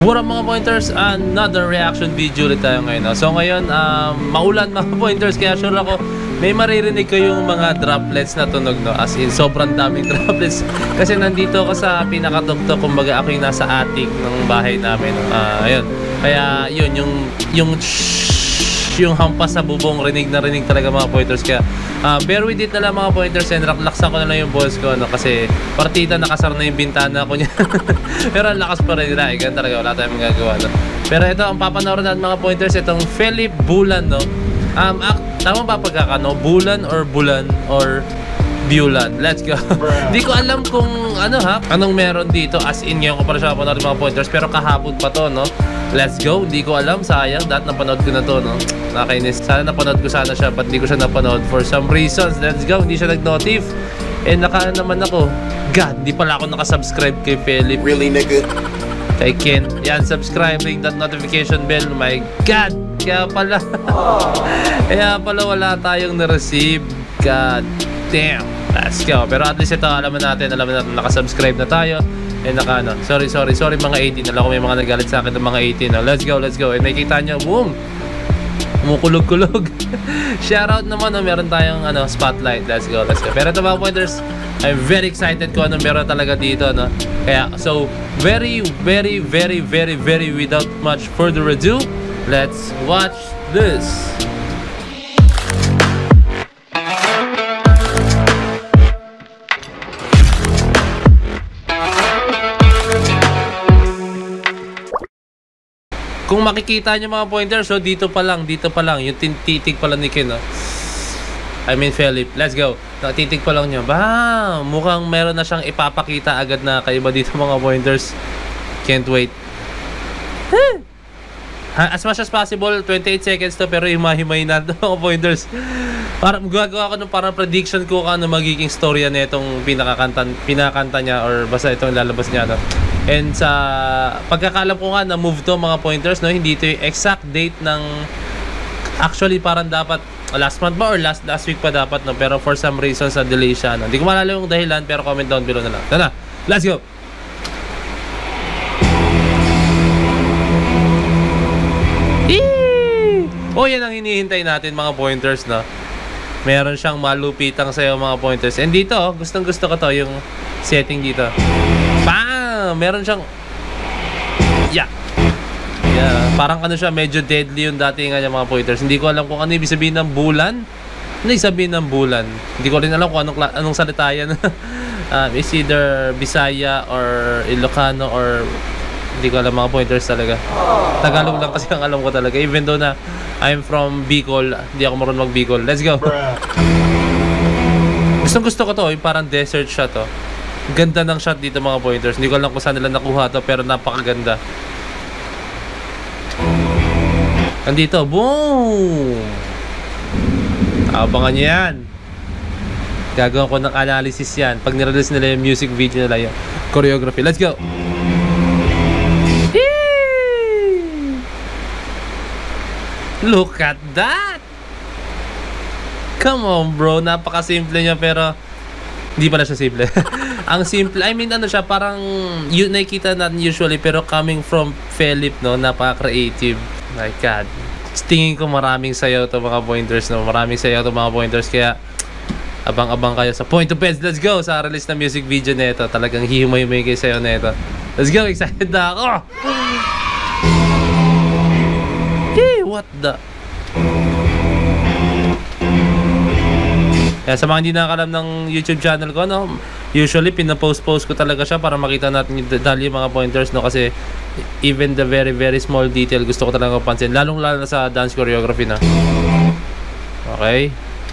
What up mga pointers, another reaction video ulit tayo ngayon. So ngayon, maulan mga pointers, kaya sure ako may maririnig ko yung mga droplets na tunog, no? As in, sobrang daming droplets. Kasi nandito ako sa pinakatuktok, kumbaga ako yung nasa attic ng bahay namin. Ayun, kaya yun, yung hampas sa bubong, rinig na rinig talaga mga pointers. Kaya bear with it na lang mga pointers, and relaxan ko na lang yung balls ko, no? Kasi partita nakasar na yung bintana ko niya. Pero ang lakas pa rin nila, ganun talaga, wala tayong magagawa, no? Pero ito, ang papanoorin natin mga pointers, itong Philip Bulan, no? Tama ba pagkakano? Bulan or Bulan or Bulan? Let's go. Di ko alam kung anong meron dito, as in ngayon ko para siya panoorin mga pointers, pero kahapon pa to, no? Let's go. Di ko alam, sayang, dahil napanood ko na to, no? Nakainis. Sana napanood ko sana siya, but di ko siya napanood for some reasons. Let's go. Hindi siya nag-notif. Eh, naman ako. God, di pala ako nakasubscribe kay Philip. Really, nigga? Kay Ken. Yan, subscribe, ring that notification bell. Oh my God. Kaya pala. Kaya pala wala tayong na-receive. God damn. Let's go. Pero at least ito, alaman natin nakasubscribe na tayo. Eh sorry mga 18. Alam ko may mga nagalit sa akin ng mga 18. Let's go. And nakikita nyo, boom, umukulog-kulog. Shoutout naman, meron tayong spotlight. Let's go. Pero ito mga pointers, I'm very excited kung anong meron talaga dito, no? Kaya so very without much further ado, let's watch this. Kung makikita nyo mga pointers, so dito pa lang, yung titig pa lang ni Ken, no? I mean Philip, let's go. Titig pa lang nyo, mukhang meron na siyang ipapakita agad na kaiba dito mga pointers. Can't wait. As much as possible, 28 seconds to, pero himay na ito mga pointers. Parang gagawa ko ng parang prediction ko kung ano magiging storya na itong pinakanta niya, or basta itong lalabas niya, no? And sa pagkakalam ko nga na move to mga pointers, no, hindi ito yung exact date ng, actually parang dapat last month ba or last week pa dapat, no, pero for some reason sa delay siya, no? Hindi ko maalala yung dahilan, pero comment down below na lang. Tara, let's go. Oh, yan ang hinihintay natin mga pointers, no? Meron siyang malupitang sayo mga pointers. And dito, gustong gusto ko to, yung setting dito. Meron siyang yeah, parang siya, medyo deadly yung dating niya mga pointers. Hindi ko alam kung ano ibig sabihin ng bulan. Ano ibig sabihin ng bulan? Hindi ko rin alam kung anong salita yan. It's either Bisaya or Ilocano, or hindi ko alam mga pointers talaga. Tagalog lang kasi ang alam ko talaga, even though na I'm from Bicol, hindi ako marunong mag Bicol. Let's go. Gustong gusto ko to, yung parang desert shot to. Ganda ng shot dito mga pointers. Hindi ko alam kung saan nila nakuha to, pero napakaganda. Nandito, boom! Abangan nyo yan. Gagawin ko ng analysis yan pag nirelease nila yung music video nila, yung choreography. Let's go! Look at that! Come on bro, napakasimple niya, pero hindi pala siya simple. Ang simple, I mean siya, parang yun nakikita natin usually, pero coming from Philip, no, napaka-creative. My God. Tingin ko maraming sayaw to mga pointers, no? Maraming sayaw to mga pointers, kaya abang-abang kayo sa Point of Beds. Let's go! Sa release na music video na ito, talagang hihimay-himay kayo sayaw na ito. Let's go! Excited na ako! Hey, what the... Kaya sa mga hindi nakakalam ng YouTube channel ko, no, usually pinapost ko talaga siya para makita natin yung detalye mga pointers, no, kasi even the very small detail gusto ko talaga mapansin, lalo na sa dance choreography na. Okay.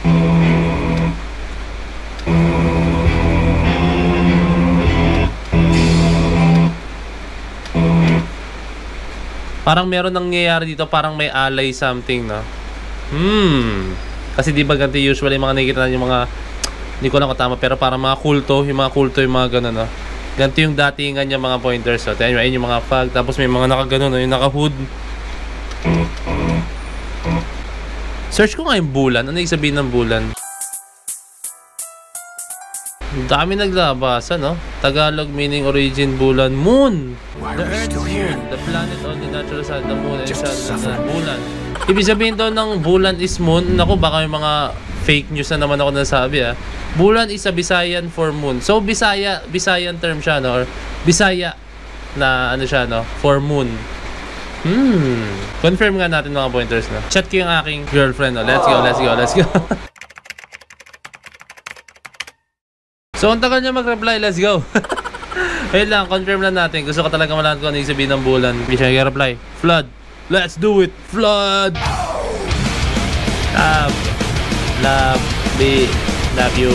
Parang meron nangyayari dito, parang may alay something, no. Kasi di ba ganito usually mga nakikita natin yung mga, hindi ko lang kung tama, pero parang mga kulto, yung mga gano'n, no? Ganito yung datingan niya mga pointers, so ayun yung mga flag, tapos may mga nakagano, no? Yung naka-hood. Search ko nga yung bulan. Ano yung sabihin ng bulan? Ang dami naglabasa, no? Tagalog meaning origin, bulan, moon. The Earth's moon. The planet on the natural side, the moon and sun na bulan. Ibig sabihin daw ng bulan is moon. Naku, baka may mga fake news na naman ako nasabi, ah. Bulan is a Visayan for moon. So, Visayan term siya, no? Or Bisaya na ano siya, no? For moon. Confirm nga natin mga pointers, no? Chat ko yung aking girlfriend, no? Let's go. So, ang tagal niya mag-reply. Let's go. Ayun lang, confirm lang natin. Gusto ko talaga malaman kung ano yung sabihin ng bulan. Hindi siya nag-reply. Flood. Let's do it. Flood. Love. Love you.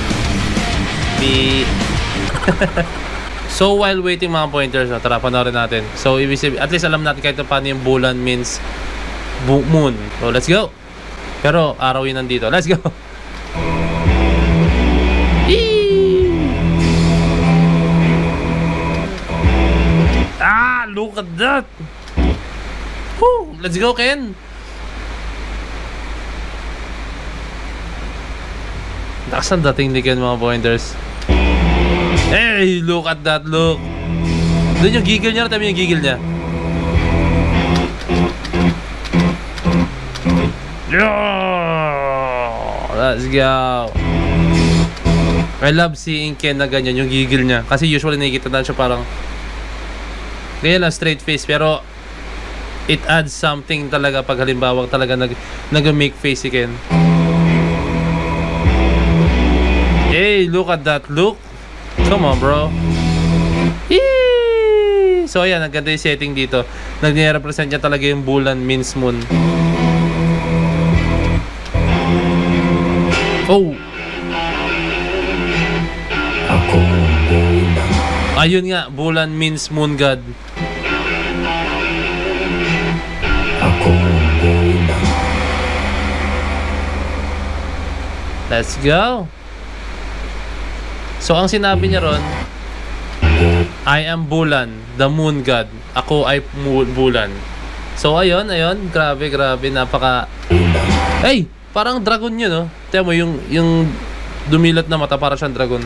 So, while waiting mga pointers, tara, panoorin natin. So, ibig sabihin, at least alam natin kahit paano yung bulan means moon. So, let's go. Pero, araw yun nandito. Let's go. Look at that. Woo, let's go, Ken. Lakas ang dating ni Ken mga pointers. Hey, look at that, look. Doon yung giggle niya, tabi yung giggle niya. Let's go. I love seeing Ken na ganyan, yung giggle niya. Kasi usually nakikita na siya parang ganyan lang, straight face. Pero it adds something talaga pag halimbawa talaga nag-make face si Ken. Hey, look at that, look. Come on, bro. Yee! So ayan, ang ganda yung setting dito. Nag-represent niya talaga yung bulan means moon. Oh! Ayun nga, bulan means moon god. Let's go. So ang sinabi niya ron, I am bulan, the moon god. Ako ay bulan. So ayun, grabe, napaka. Hey, parang dragon yun, no? Tiyan mo yung dumilat na mata, para siyang dragon.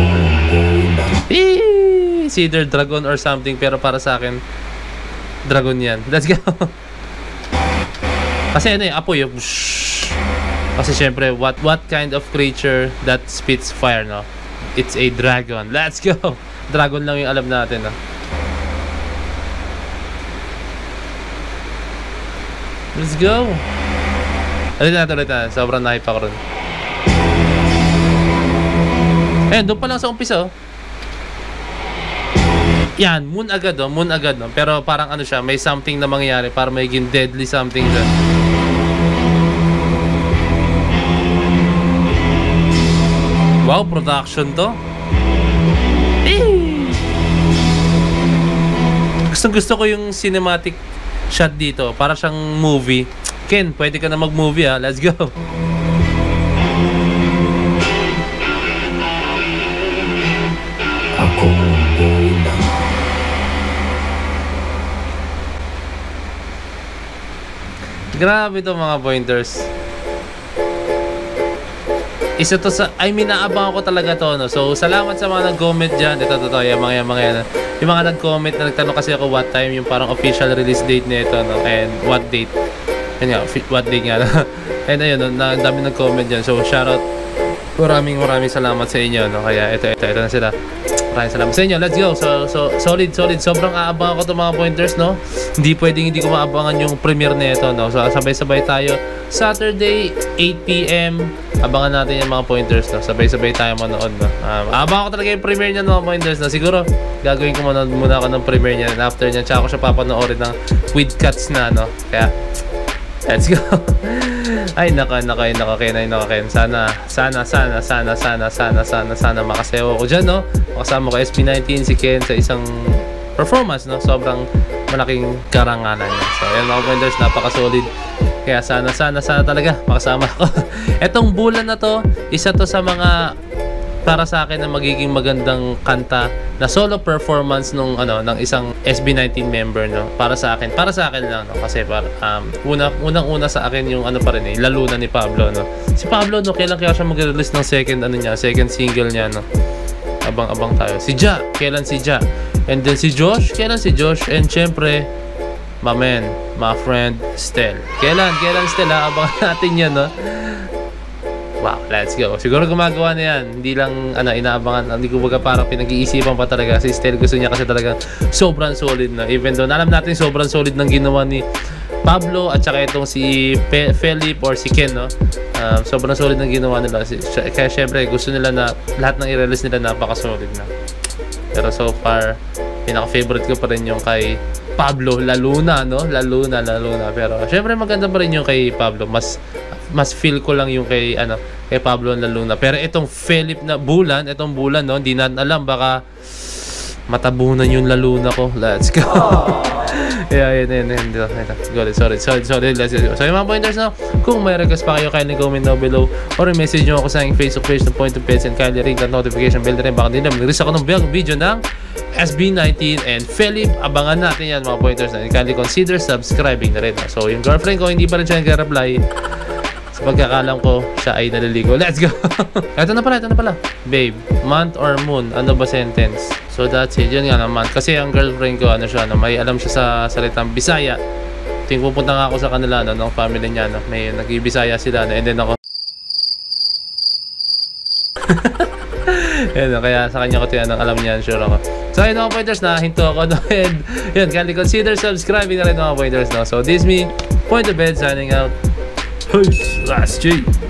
It's either dragon or something, pero para sa akin dragon yan. Let's go. Kasi ano apoy yung kasi syempre what kind of creature that spits fire, no? It's a dragon. Let's go. Dragon lang yung alam natin, no? Let's go. Ulit na. Sobrang nahype ako ron. Doon pa lang sa umpisa, oh. Yan, moon agad, no? Pero parang ano siya, may something na mangyayari para maging deadly something dyan. Wow, production to. Gusto ko yung cinematic shot dito. Para siyang movie. Ken, pwede ka na mag-movie, ha? Let's go. Grabe to mga pointers. Isa to sa, naabang ako talaga to, no? So, salamat sa mga nag-comment dyan. Ito, yung mga yung mga nag-comment na nagtanong kasi ako what time yung parang official release date nito, no? And what date. Yan nga, what date nga. And ayun, no? Ang dami nag-comment dyan. So, shoutout. Maraming salamat sa inyo, no? Kaya ito na sila. Maraming salamat sa inyo. Let's go. So solid. Sobrang aabang ako itong mga pointers, no? Hindi pwedeng hindi ko maabangan yung premiere nito, no? So sabay-sabay tayo. Saturday, 8 PM. Abangan natin yung mga pointers, no? Sabay-sabay tayo manood, no? Aabang ako talaga yung premiere niya, no, mga pointers, no? Siguro, gagawin ko muna ako ng premiere niya. And after niya, tsaka ko siya papanoorin ng with cuts na, no? Kaya, let's go. Ay, naka Ken. Sana makasayaw ako dyan, no? Makasama ko SB19 si Ken sa isang performance, no? Sobrang malaking karangalan niya. So, ayan mga pointers, napaka-solid. Kaya sana talaga makasama ako. Etong bulan na to, isa to sa mga para sa akin na magiging magandang kanta na solo performance nung ng isang SB19 member, no, para sa akin lang, no, kasi unang-una sa akin yung pa rin Laluna ni Pablo, no. Si Pablo, no, kailan kaya siya mag-release ng second single niya, no. Abang-abang tayo. Si Ja, kailan si Ja? And then si Josh, kailan si Josh? And syempre, my friend Stel. Kailan Stel, abangan natin yan, no. Wow, let's go. Siguro gumagawa na yan. Hindi lang inaabangan. Hindi ko baga parang pinag-iisipan pa talaga. Si Stel gusto niya kasi talaga sobrang solid na. Even though alam natin sobrang solid ng ginawa ni Pablo at saka itong si Philip or si Ken, no? Sobrang solid ng ginawa nila. Kaya syempre gusto nila na lahat ng i-release nila napaka-solid na. Pero so far, pinaka-favorite ko pa rin yung kay Pablo Laluna, no? Laluna. Pero syempre maganda pa rin yung kay Pablo. Mas feel ko lang yung kay Pablo Laluna. Pero itong Philip na bulan, no, hindi natin alam, baka matabunan yung Laluna ko. Let's go. Yeah. Sorry. Let's go. So yung mga pointers, no, kung may request pa kayo, kindly comment down below or message nyo ako sa aking Facebook page ng Point of Pets, and kindly ring that notification bell na rin. Baka din mag-release ako ng video ng SB19 and Philip. Abangan natin yan, mga pointers, na kindly consider subscribing na rin. So yung girlfriend ko hindi pa rin siya nag-reply. Sa pagkakalam ko, siya ay naliligo. Let's go! Ito na pala. Babe, month or moon? Ano ba sentence? So that's it. Yun nga naman. Kasi ang girlfriend ko, may alam siya sa salitang Bisaya. Ting pupunta nga ako sa kanila, ng family niya, may nag-Bisaya sila, and then ako. Kaya sa kanya ko tinanong, alam niya, sure ako. So ayun, mga pointers, hinto ako, no? And yun, kindly consider subscribing na rin, mga pointers, no? So this is me, Point of Bed, signing out. Peace. Last G.